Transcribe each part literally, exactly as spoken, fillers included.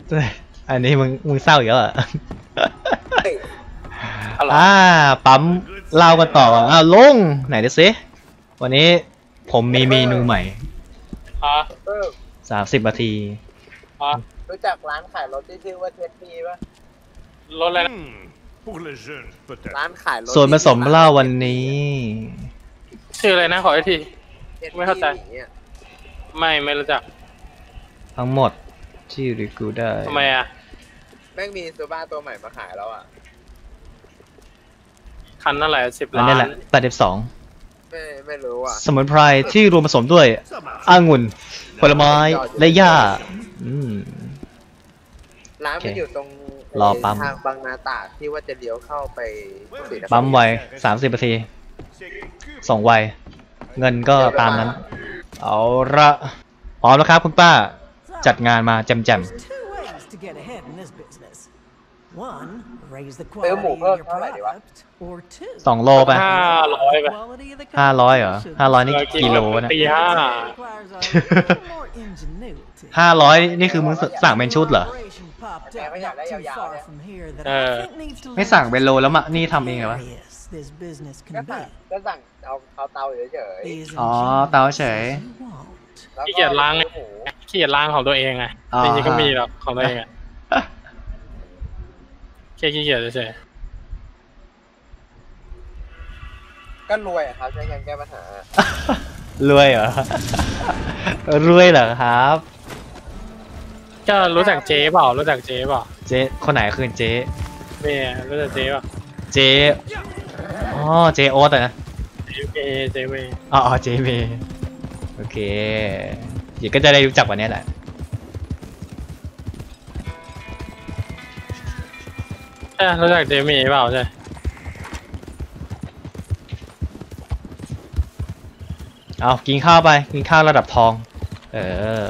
อันนี้มึงมึงเศร้าอีกแล้วอ่ะอะไรอ่าปั๊มเล่ากันต่ออ่าลุงไหนดูสิวันนี้ผมมีเมนูใหม่ฮะเออสามสิบนาทีฮะรู้จักร้านขายรถที่ชื่อว่าเทสพีป่ะรถอะไรนะ Pour les jeunes, peut-être. ร้านขายรถส่วนผสมเหล้าวันนี้ชื่ออะไรนะขออีกทีทสพีไม่เข้าใจอย่างงี้ยไม่ไม่รู้จักทั้งหมดที่รีกูได้ทำไมอ่ะแม่งมีซูบ้าตัวใหม่มาขายแล้วอ่ะคันนั่นแหละสิบอันล้านี้นแหละแปดสิบสองไม่ไม่รู้อ่ะสมุนไพรที่รวมผสมด้วยองุ่นผลไม้และหญ้าอืมร้านโอเคมันอยู่ตรงรอปั๊มทางบางนาตราดที่ว่าจะเลี้ยวเข้าไปศรีนครินทร์ปั๊มไวสามสิบนาทีส่งไวเงินก็ตามนั้น เอาละพร้อมแล้วครับคุณป้า จัดงานมาแจม There's two ways to get ahead in this business. One, raise the ซื้อ quality หมู of เพิ่ม your เท่าไหร่ดีวะ product, or two, ๆสองโลไปห้าร้อยไป quality of the ห้าร้อยเหรอ competition. ห้าร้อยนี่กิโลนะตีห้า Requires a little more ingenuity. ห้าร้อยนี่คือมึงสั่งเป็นชุดเหรอ Operation popped Yeah, up we got not that too yao-yao, far yeah. from here that Uh, I think needs to ไม่สั่งเป็นโลแล้วมานี่ทำเองเหรอวะ serious this business ก็ can สั่ง be. ก็สั่งเอาเอาเตาเฉย Be as อ๋อเตาเฉย ingenious as you want. ๆแล้วขี้เกียจล้างไงหมูขี้เกียจล้างของตัวเองไงอ๋อจริงๆก็มีหรอกของตัวเองอ่ะแค่ขี้เกียจเฉยก็รวยอะครับใช้เงินแก้ปัญหารวยเหรอ รวยเหรอครับๆก็รู้จักเจ๊เปล่ารู้จักเจ๊เปล่าเจ๊คนไหนคือเจ๊เม่รู้จักเจ๊เปล่าเจ๊อ๋อเจ๊โอ๊ตอะนะเจ๊เมย์เจ๊เมย์อ๋อเจ๊เมย์โอเคเดี๋ยวก็จะได้รู้จักวันนี้แหละใช่รู้จักเจ๊เมย์เปล่าใช่เอากินข้าวไปกินข้าวระดับทอง เออ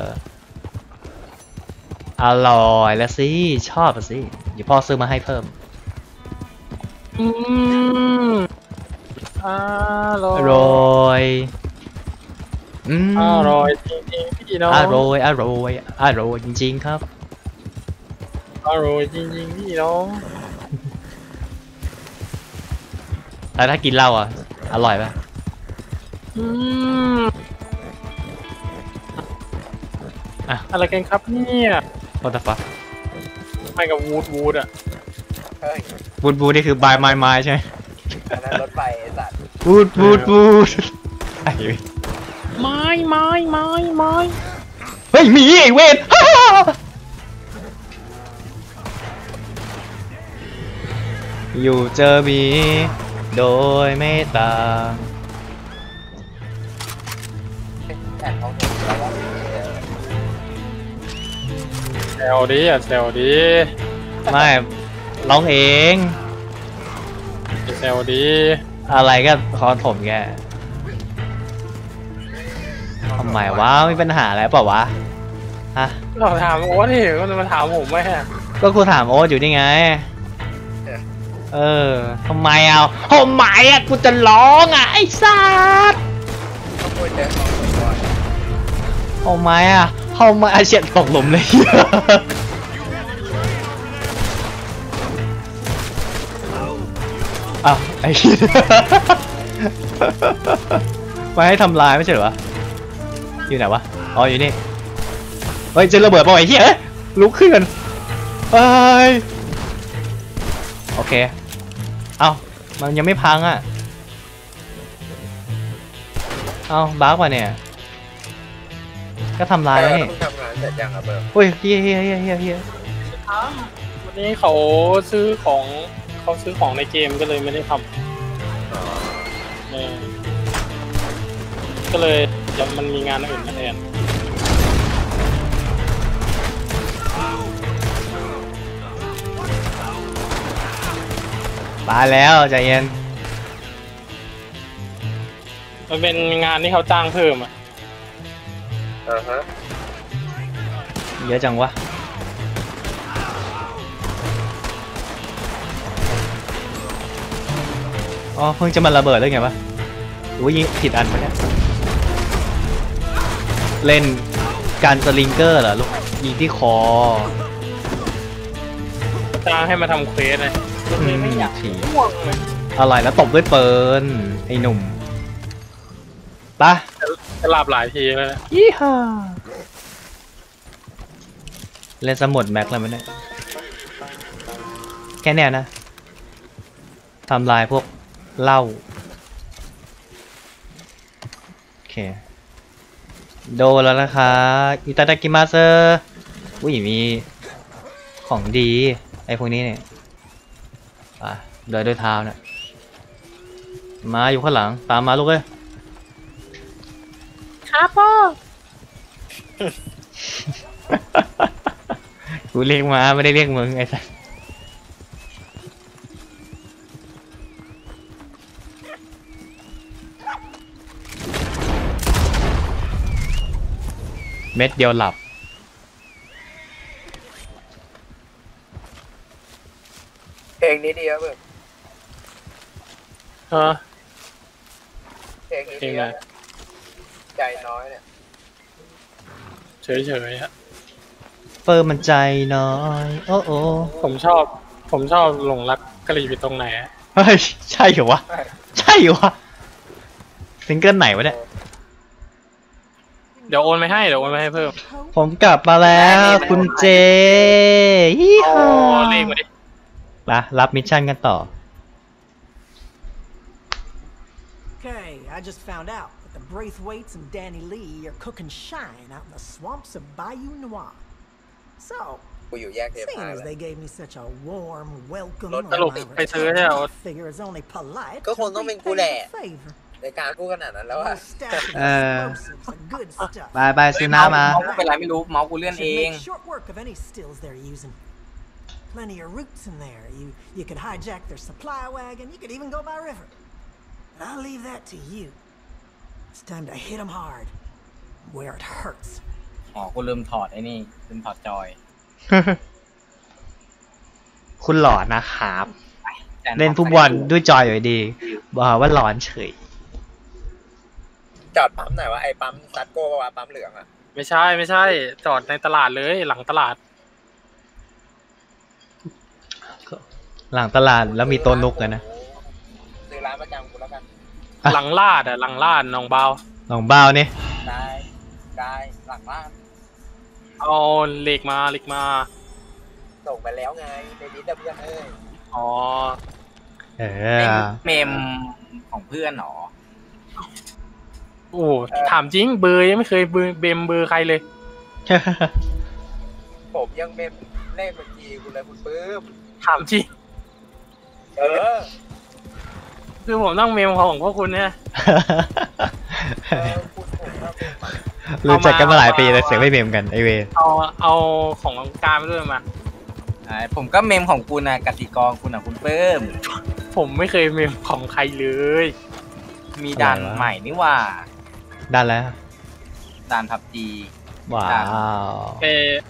อร่อยแล้วสิชอบอะสิเดี๋ยวพ่อซื้อมาให้เพิ่มอืมอร่อยอร่อยอืมอร่อยจริงๆพี่น้องอร่อยอร่อยอร่อยจริงๆครับอร่อยจริงๆพี่น้องแล้วถ้ากินเหล้าอ่ะอร่อยปะอืมอ่ะอะไรกันครับเนี่ย what the fuck ไปกับวูดวูดอ่ะเฮ้ยบูดบูดนี่คือ by my mind ใช่ไหมอันนั้นรถไฟไอ้สัตว์บูดบูดบูดไอ้ไม้ไม้ไม้ไม้เฮ้ยหมีไอ้เวท อยู่เจอหมีโดยไม่ต่างแอนของผมแล้วว่าแซวดิอ่ะแซวดิไม่ร้องเองแซวดิอะไรก็คอนผมแกทำไมวะมีปัญหาอะไรเปล่าวะฮะเราถามโอ๊ตดิก็จะมาถามผมไหมฮะก็กูถามโอ๊ตอยู่นี่ไง เออทำไมเอาทำไมอ่ะกูจะร้องอ่ะไอ้สัสขโมยเจอของผมก่อนทำไมอ่ะทำไมอาเฉียดตกหลุมเลย อ้าวไอ้ มาให้ทำลายไม่ใช่เหรอวะอยู่ไหนวะอ๋ออยู่นี่เฮ้ยเจะระเบิดป่ะไอ้เหี้ยเอ้ยลุกขึ้นกันเอ้ยโอเคเอ้ามันยังไม่พังอ่ะเอ้าบั๊กว่ะเนี่ยก็ทำลายแล้วนี่เพิ่งทำงานเสร็จยังอะเบิร์เฮ้ยเฮียเฮียเฮียเฮียเฮียวันนี้เขาซื้อของเขาซื้อของในเกมก็เลยไม่ได้ทำเออก็เลยเดี๋ยวมันมีงานอื่นมาแทนตายแล้วใจเย็นมันเป็นงานที่เขาจ้างเพิ่มอ่ะอ่าฮะเยอะจังวะอ๋อเพิ่งจะมาระเบิดได้ไงวะหรือว่ายิงผิดอันไปเนี่ยเล่นการสลิงเกอร์เหรอลูกยิงที่คอจ้างให้มาทำเควสเลยรถเมย์ไม่อยากถีห่วงเลยอะไรแล้วตบด้วยปืนไอ้หนุ่มปะจะหลับหลายทีแล้วนะยี่ห้าเล่นสมุดแม็กแล้วมันเนี่ยแค่เนี้ยนะทำลายพวกเหล้าโอเคโดนแล้วนะคะอิตาดากิมาเซอร์อุ้ยมีของดีไอ้พวกนี้เนี่ยอ่ะเดินด้วยเท้าเนี่ยมาอยู่ข้างหลังตามมาลูกเอ้ยครับพ่อกูเรียกมาไม่ได้เรียกมึงไอ้สัสเม็ดเดียวหลับเพลงนี้ดีครับเพื่อนฮะเพลงนี้เพลดีงคอะไรรับใจน้อยเนี่ยเฉยๆฮะเปิร์มันใจน้อย โอ้โอ้ผมชอบ ผมชอบหลงรักกะหรี่อยู่ตรงไหนอะเฮ้ย ใช่เหรอวะ ใช่เหรอวะซิงเกิลไหนวะเนี่ยเดี๋ยวโอนไปให้เดี๋ยวโอนไปให้เพิ่มผมกลับมาแล้วคุณเจยี่อ๋อห้าเลขมาดิมารับมิชชั่นกันต่อ Okay, I just found out that the Braithwaites and Danny Lee are cooking shine out in the swamps of Bayou Noir. So, กูอยู่แยกเทพ seeing า as เลย they gave me such a warm welcome Lột on cái lục my phảiซื้อให้เอา return, I figure it's only polite Có to con nó mình repay cu lẻ. the favor. ในการกูขนาดนั้นแล้วอะ Little stash of Ờ. explosives and good stuff. บายบายซื้อน้ำมาเมาส์กูเป็นไรไม่รู้เมาส์กูเลื่อนเอ Should ง make short work of any stills they're using. Plenty of routes in there. You you could hijack their supply wagon. You could even go by river. But I'll leave that to you. It's time to hit them hard, where it hurts. อ๋อกูลืมถอดไอ้นี่ลืมถอดจอยคุณหลอนนะครับแต่เล่นฟุตบอลด้วยจอยอยู่ดี บอกว่าหลอนเฉยจอดปั๊มไหนวะไอ้ปั๊มซัดโก้ปะวะปั๊มเหลืองอะไม่ใช่ไม่ใช่ จอดในตลาดเลยหลังตลาดหลังตลาดแล้วมีโตัวนุกกันนะซื้อร้านประจำกูแล้วกันอ่ะหลังลาดอะหลังลาดหนองเบาลองเบ้านี่ได้ได้หลังบ้านเอาเหล็กมาเหล็กมาส่งไปแล้วไงในดิสเพื่อนเอ้ยอ๋อเอเมอมเมมของเพื่อนเหรอโอ้โหถามจริงเบอร์ยังไม่เคยเบอร์เบมเบอร์ใครเลยผมยังเมมเลขบัญชีกูเลยคุณปื้มถามจริงเออคือผมต้องเมมของพวกคุณเนี่ยเออคุณผมก็เมมอะรู้จักกันมาหลายปีแต่เสียงไม่เมมกันไอเวรเอาเอาของการไปด้วยมาอ่าผมก็เมมของคุณนะกติกรคุณอ่ะคุณเพิ่มผมไม่เคยเมมของใครเลยมีด่านใหม่นี่ว่าดันแล้วด่านพับจีว้าวไป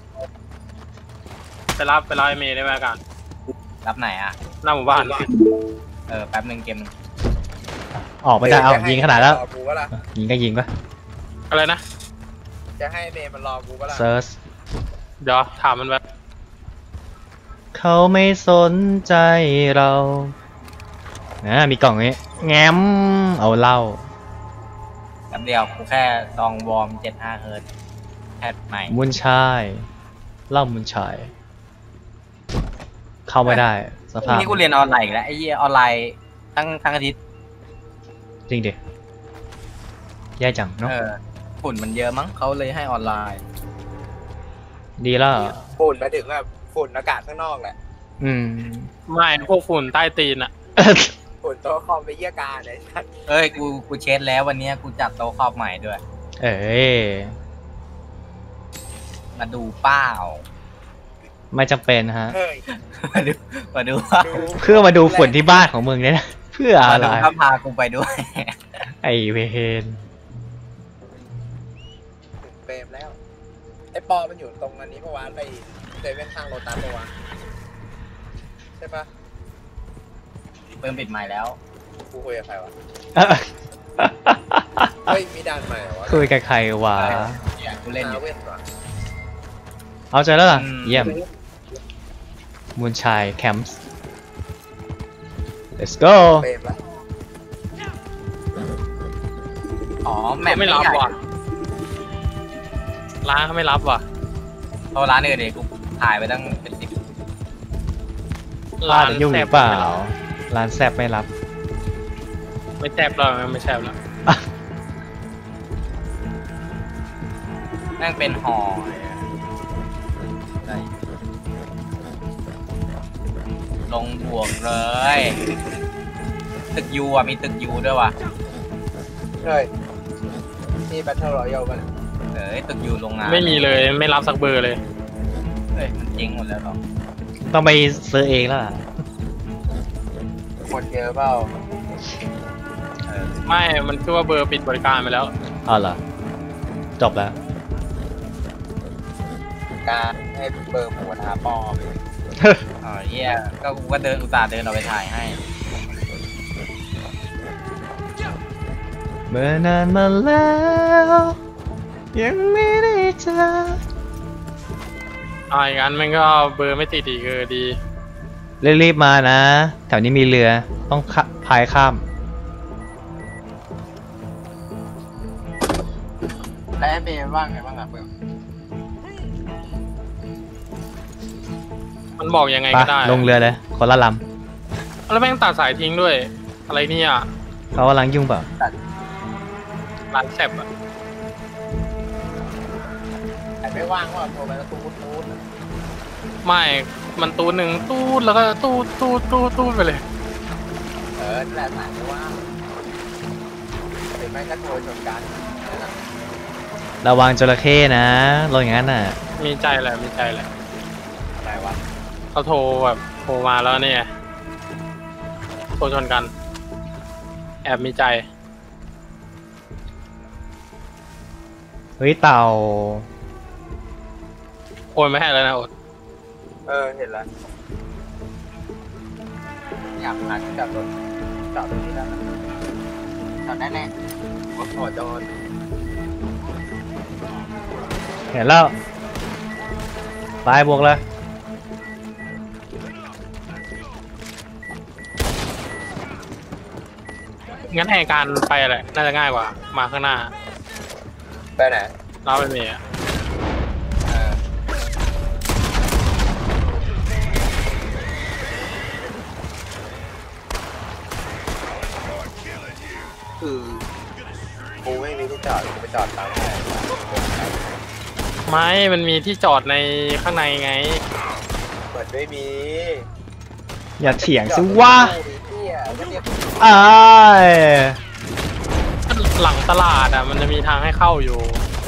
ไปรับไปรับไอเมย์ได้ไหมกันรับไหนอ่ะหน้าหมู่บ้านเออแป๊บหนึ่งเกมหนึ่งออกไม่ได้เอายิงขนาดแล้วรอกูปะล่ะยิงก็ยิงปะอะไรนะจะให้เมย์มันรอกูปะล่ะเซิร์ชเดี๋ยวถามมันไปเขาไม่สนใจเรานะมีกล่องนี้แง้มเอาเหล้าแป๊บเดียวกูแค่ลองวอร์มเจ็ดห้าเฮิร์ตซ์แพทใหม่มุนชายเหล้ามุนชายเข้าไม่ได้สภาพนี่กูเรียนออนไลน์อีกแล้วไอ้เหี้ยออนไลน์ทั้งทั้งอาทิตย์จริงดิแย่จังเนาะเออฝุ่นมันเยอะมั้งเขาเลยให้ออนไลน์ดีแล้วฝุ่นมาถึงแบบฝุ่นอากาศข้างนอกแหละอืมไม่พวกฝุ่นใต้ตีนอะฝุ่นโต๊ะคอมไปเยี่ยการเลยสัตว์เอ้ยกูกูเช็ดแล้ววันเนี้ยกูจัดโต๊ะครอบใหม่ด้วยเอ้ยมาดูเป้าไม่จำเป็นฮะเฮ้ยมาดูมาดูว่าดูเพื่อมาดูฝุ่นที่บ้านของมึงเนี่ยนะเพื่อมาอะไรดูก็พากูไปด้วยไอเวนเฟรมแล้วไอ้ปอมันอยู่ตรงอันนี้เมื่อวานไปเซเว่นข้างโรตัสเมื่อวานใช่ปะเพิ่มปิดใหม่แล้วกูคุยกับใครวะเอ้อเฮ้ยมีด่านใหม่เหรอวะคุยกับใครวะกูเล่นอฮายู่เว่นก่อนเอาใจแล้วล่ะอืมเยี่ยมมูนชายแคมป์ let's go เปรมละอ๋อแมปไม่รับใหญ่ว่ะร้านเขาไม่รับว่ะโทรร้านอื่นดิกูถ่ายไปตั้งเป็นสิบร้านยุ่งหรือเปล่าไม่รับร้านแซบไม่รับไม่แซบแล้วไม่แซบแล้วแม่งเป็นห่อเลยอะได้ลงบวกเลย ตึกยูอ่ะมีตึกยูด้วยว่ะเฮ้ยนี่แบทเทิลรอยัลกันยเอ้ยตึกยูโรงงานไม่มีเลยไม่รับสักเบอร์เลยเฮ้ยมันจริงหมดแล้วหรอต้องไปซื้อเองแล้วล่ะคนเยอะเปล่าเออไม่มันคือว่าเบอร์ปิดบริการไปแล้วเอาเหรอจบแล้วการให้เบอร์หมูกระทาปลอมอ๋อเหี้ยก็กูก็เดินอุตส่าห์เดินออกไปถ่ายให้เมื่อนานมาแล้วยังไม่ได้เจออ่าอย่างนั้นมันก็เบอร์ไม่ติดอีกเออดีรีบๆมานะ แถวนี้มีเรือต้องขะพายข้ามแล้วเบย์ว่างไงบ้างอะเบอร์มันบอกยังไงไปก็ได้ลงเรือเลย คนละลแล้วแม่งตัดสายทิ้งด้วย อะไรเนี่ยำเขากำลังยุ่งเปล่าร้านแซบอะแต่ไม่ว่างว่าโทรไปแล้วตูดตูดไม่มันตูดหนึ่งตูดแล้วก็ตูดตูดตูดตูดไปเลยเออนั่นแหละสายไม่ว่างหรือไม่ก็โทรชนกันระวังจระเข้นะลงอย่างนั้นน่ะมีใจแหละมีใจแหละอะไรวะเขาโทรแบบโทรมาแล้วเนี่ยโทรชนกัน แอบมีใจเฮ้ยเต่าโอนไม่ให้แล้วนะอดเออเห็นแล้วอยากหาที่จอดรถจอดตรงนี้ได้จอดแน่ๆรถขอจอดเห็นแล้วไปบวกเลยงั้นแห่การไปอะไรน่าจะง่ายกว่า มาข้างหน้าไปไหนเราไปเมียเออคือกูไม่มีที่จอดกูไปจอดตามไหนไม่ มันมีที่จอดในข้างในไงเปิดไม่มีอย่าเถียงสิวะเหี้ยไม่เรียกอ้ายหลังตลาดอ่ะ มันจะมีทางให้เข้าอยู่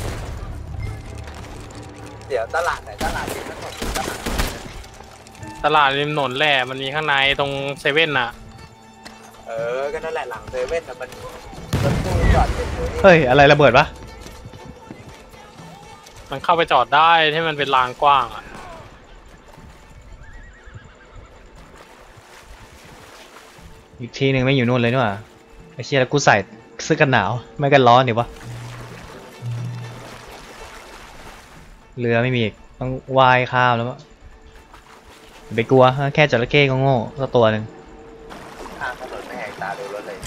เดี๋ยวตลาดไหนตลาดริมถนนตลาดตลาดริมถนนแหละมันมีข้างในตรงเซเว่นอ่ะเออก็นั่นแหละหลังเซเว่นแต่ะมันมันตู้จอดเป็นอยู่นี่เฮ้ยอะไรระเบิดวะมันเข้าไปจอดได้ที่มันเป็นลานกว้างอ่ะอีกทีหนึ่งไม่อยู่นู่นเลยนี่หว่าไอ้เชี่ยแล้วกูใส่เสื้อกันหนาวไม่กันร้อนดิวะเรือไม่มีอีกต้องว่ายข้ามแล้วมั้งอย่าไปกลัวแค่จระเข้ก็โง่ก็ตัวหนึ่งข้ามถนนไม่แหกตาดูรถเลย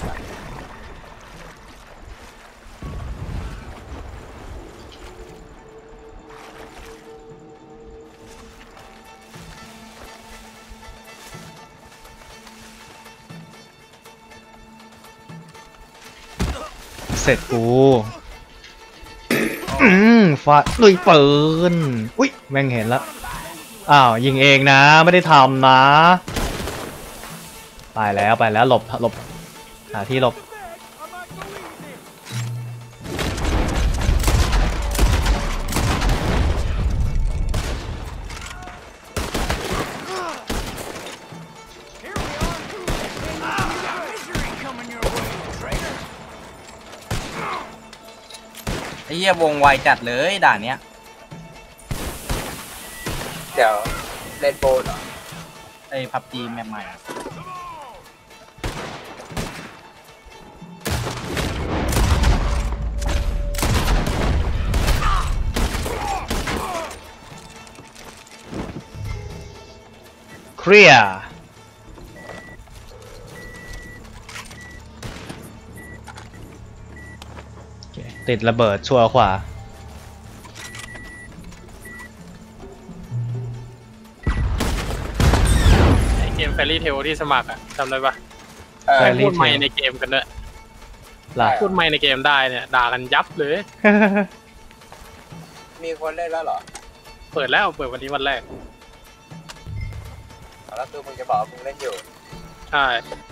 เสร็จกูอืมฟาดลุยปืนอุ้ยแม่งเห็นแล้วอ้าวยิงเองนะไม่ได้ทำนะไปแล้วไปแล้วหลบหลบหาที่หลบไอ้เหี้ยวงไวจัดเลยด่านเนี้ยเดี๋ยวเล่นโบนเหรอไอ้พับจีแมปใหม่อะคเคลียร์ติดระเบิดชัวร์ขวาไอเกมแฟรี่เทลที่สมัครอะจำได้ปะเออ Fairy พูดไม่ Tail ในเกมกันด้วยล่ะพูดไม่ในเกมได้เนี่ยด่ากันยับเลยมีคนเล่นแล้วเหรอเปิดแล้วเปิดวันนี้วันแรกแล้วคือมึงจะบอกว่ามึงเล่นอยู่ใช่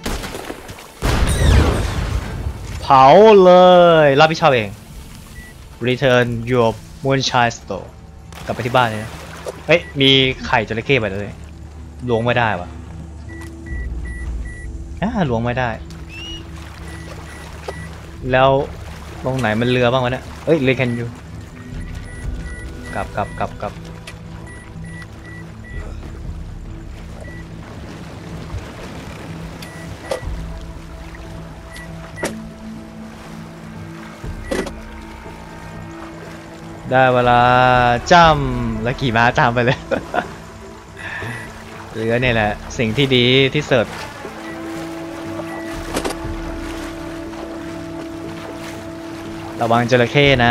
เผาเลยรับผิดชอบเอง Return your moonshine store กลับไปที่บ้านเลยนะเฮ้ย มีไข่จระเข้ไปเลยล้วงไม่ได้วะอ่าล้วงไม่ได้ แล้วตรงไหนมันเรือบ้างวะเนี่ยเอ้ยเรือแคนยูกลับกลับกลับกลับได้เวลาจ้ำแล้วขี่ม้าตามไปเลย เรือเนี่ยแหละสิ่งที่ดีที่สุดระวังจระเข้นะ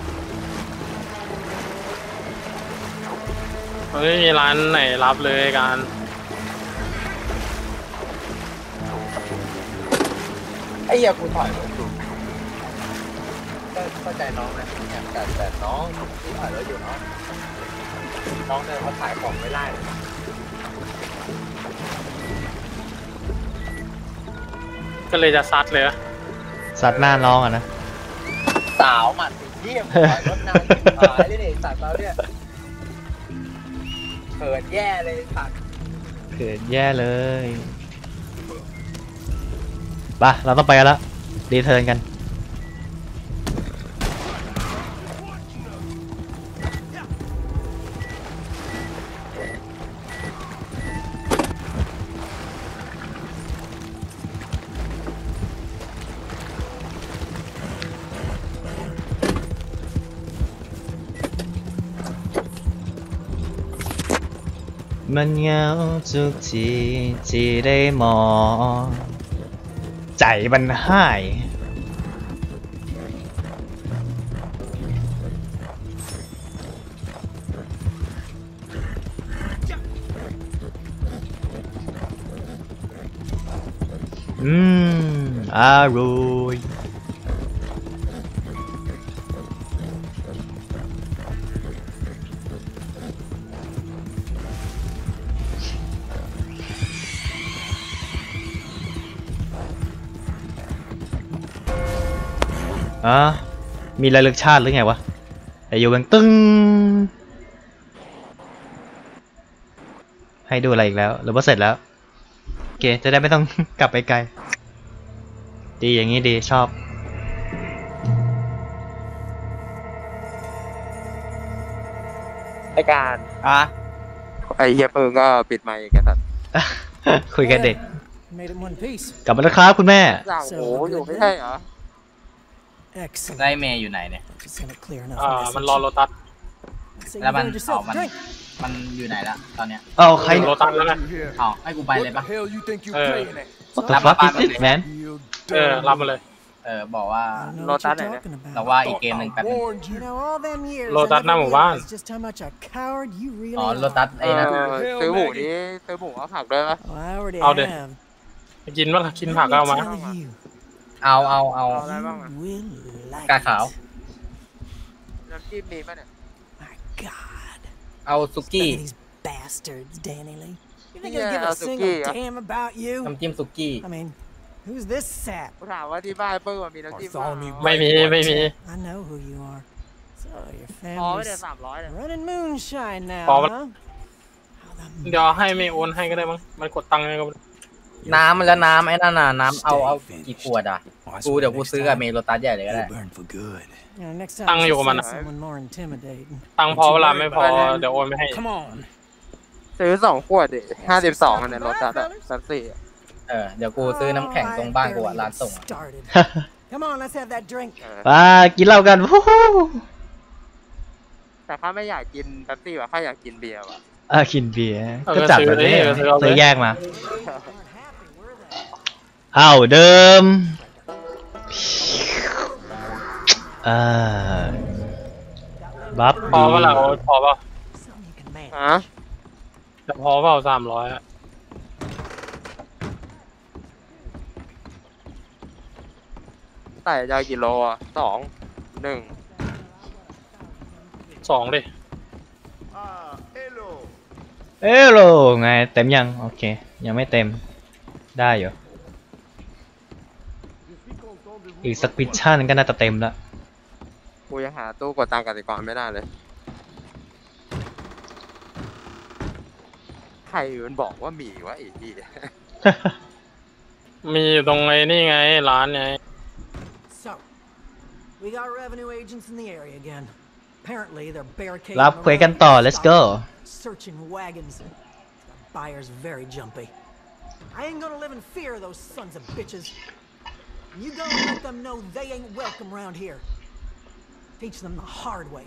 มันไม่มีร้านไหนรับเลยการไอ้เหี้ยกูถอยรถอยู่ก็เข้าใจน้องนะแต่แต่น้องที่ถอยรถอยู่น้องน้องเดินมาขายของไม่ได้เลยก็เลยจะซัดเลยอะสัตว์หน้าน้องอ่ะนะสาวหมัดเยี่ยมถอยรถนานขายเลยเนี่ยสัตว์เราเนี่ยเขินแย่เลยสัตว์เกิดแย่เลยไปะเราต้องไปกันแล้วรีเทิร์นกันมันเหงาทุกทีที่ได้มองใจมันหายอืมอร่อยอ่ะมีระลึกชาติหรือไงวะแต่อยู่เป็นตึ้งให้ดูอะไรอีกแล้วหรือว่าเสร็จแล้วโอเคจะได้ไม่ต้อง กลับไปไกลดีอย่างนี้ดีชอบไอ้การอ่ะไอ้เหี้ยปืนก็ปิดไมค์กันสัตว์คุยกันเด็ก Made it in one piece. กลับมาแล้วครับคุณแม่สั่งโหอยู่ไม่ใช่เหรอ Excellent. ได้เมย์อยู่ไหนเนี่ย Just gonna clear enough อ่า message. มันรอโลตัส So you แล้วมัน made อ yourself อกมัน a drink. มันอยู่ไหนละตอนเนี้ยเอ้าใครโลตัสแล้วไงอ้าวให้กูไปเลยปะ hell you think you Uh, playing at? What the fuck is this man You เออ รับมาเลยเออบอกว่า I don't know what Lotus you're này nè. talking about. แต่ว่าอีกเกมหนึ่งแป๊บนึง warned You you. know, all them years, Lotus I Nam never Hữu Ban. realized just how much a coward you อ๋อ really โลตัส are. ไอ้นั่นเออซื้อหมูนี้ซื้อหมูเอาผักด้วยปะ Oh, I already เอาดิ have. กินบ้างกินผักก็เอามา Let me tell you, เอาเอาเอาเอาอะไรบ้างอะ you will like กาขาว it. น้ำจิ้มมีป่ะเนี่ย My God. เอาสุกี้ Look at these bastards, Danny Lee. You think Yeah, I give a Suki, single yeah. damn about you? น้ำจิ้มสุกี้ I mean, who's this sap? กูถามว่าที่บ้านเปิ้ลมันมีน้ำจิ้มป่ะไม่มีไม่มี I know who you are. So your พอไม่ได้ family's สามร้อยเลย running moonshine now, Paul, huh? How the เดี๋ยวให้ไม่โอนให้ก็ได้มั้งมันกดตังค์ไงก็ไม่รู้น้ำมันแล้วน้ำไอ้นั่นน่ะน้ำเอาเอากี่ขวดอ่ะกูเดี๋ยวกูซื้อกับเมย์โลตัสใหญ่เลยก็ได้ burn for good. You know, next time Tăng you vô của mình see à? someone more intimidating. ตังค์พอเวลาไม่พอเดี๋ยวโอนไปให้ Come on. ซื้อสองขวดดิห้าสิบสองอันเนี่ยรถจัดอะสักสี่อะเออเดี๋ยวกูซื้อน้ำแข็งตรงบ้านกูอ่ะร้านส่งอ่ะ Started. Come on, let's have that drink. เออมากินเหล้ากันวู้ฮู้แต่ข้าไม่อยากกินแป๊บซี่ว่ะข้าอยากกินเบียร์ว่ะอ่ากินเบียร์เอาก็จับก็แบซื้บอนี้ดิก็ซื้อเอาเลยซื้อแยกมาอ้าวเดิมอ่าบัฟพอดีเปล่าโอ๊ตพอเปล่า Something you can manage. ฮะจะพอเปล่าสามร้อยอะใส่จะกี่โลอ่ะสองหนึ่งสองดิ Ah, hello. เอ้โลไงเต็มยังโอเคยังไม่เต็มได้อยู่ Je suis content de vous อีกสักมิชชั่นก็น่าจะเต็มละกูยังหาตู้กดตังค์กสิกรไม่ได้เลย ใครมันบอกว่ามีวะไอ้ที่มีอยู่ตรงไอ้นี่ไงร้านไง So, we got revenue agents in the area again. Apparently, they're barricading รับเควสกันต่อ let's go searching wagons. The buyer's very jumpy. I ain't gonna live in fear of those sons of bitches. You go and let them know they ain't welcome around here. Teach them the hard way.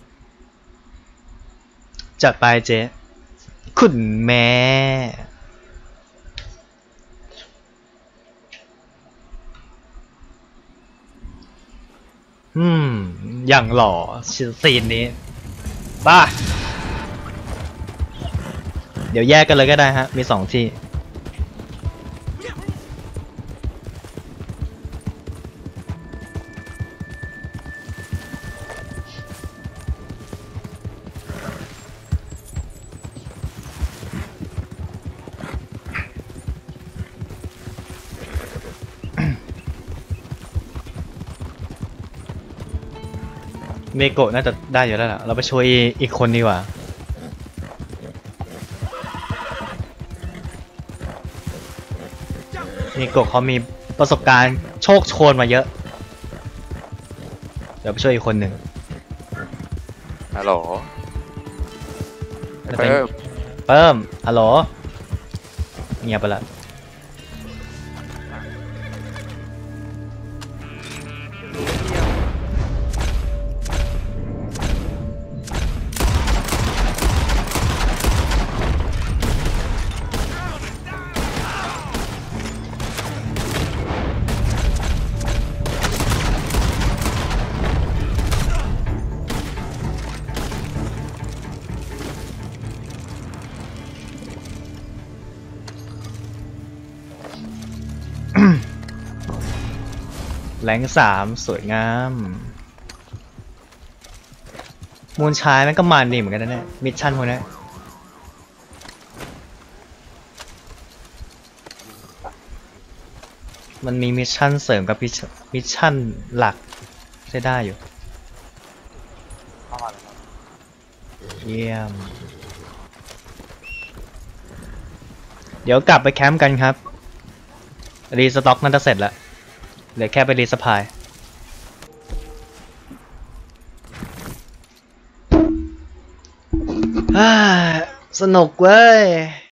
จัดไปเจ๊คุณแม่อืมอย่างหล่อซีนนี้บ้าเดี๋ยวแยกกันเลยก็ได้ฮะ มีสองที่ เมโกะน่าจะได้อยู่แล้วล่ะ เราไปช่วยอีกคนดีกว่า เมโกะเขามีประสบการณ์โชคโชนมาเยอะ เดี๋ยวไปช่วยอีกคนหนึ่งฮัลโหลแล้วเพิ่เป็นมเพิ่มฮัลโหลเงียบไปละ แหลงสามสวยงาม มูลชายมันก็มันดีเหมือนกันนะเนี่ย มิชชั่นพวกนี้มันมีมิชชั่นเสริมกับมิชมิชชั่นหลักใช้ได้อยู่ เยี่ยม เดี๋ยวกลับไปแคมป์กันครับ รีสต็อกน่าจะเสร็จแล้วเหลือแค่ไปรีสพายสนุกเว้ย